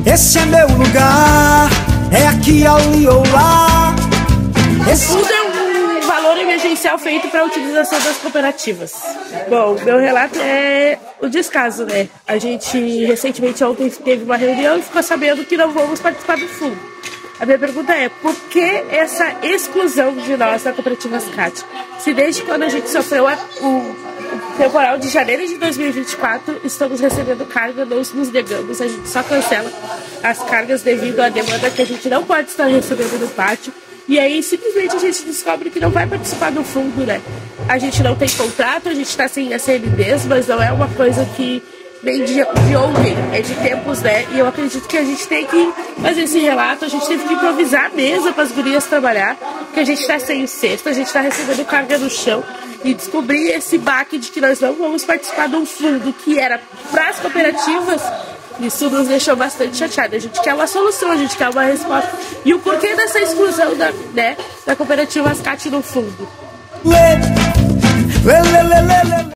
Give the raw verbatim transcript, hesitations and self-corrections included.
esse é meu lugar, é aqui, ali ou lá. Esse... Tudo é um valor emergencial feito para a utilização das cooperativas. Bom, meu relato é o descaso, né? A gente recentemente ontem teve uma reunião e ficou sabendo que não vamos participar do fundo. A minha pergunta é, por que essa exclusão de nós da cooperativa SCAT? Se desde quando a gente sofreu a, o temporal de janeiro de dois mil e vinte e quatro, estamos recebendo carga, não nos negamos, a gente só cancela as cargas devido à demanda que a gente não pode estar recebendo no pátio. E aí, simplesmente, a gente descobre que não vai participar do fundo, né? A gente não tem contrato, a gente está sem A C N Ds, mas não é uma coisa que vem de, de ontem, é de tempos, né? E eu acredito que a gente tem que fazer esse relato, a gente teve que improvisar a mesa para as gurias trabalhar, porque a gente está sem o cesto, a gente está recebendo carga no chão. E descobrir esse baque de que nós não vamos participar de um fundo que era para as cooperativas, isso nos deixou bastante chateados. A gente quer uma solução, a gente quer uma resposta. E o porquê dessa exclusão da, né, da cooperativa SCAT no fundo? Lê, lê, lê, lê, lê.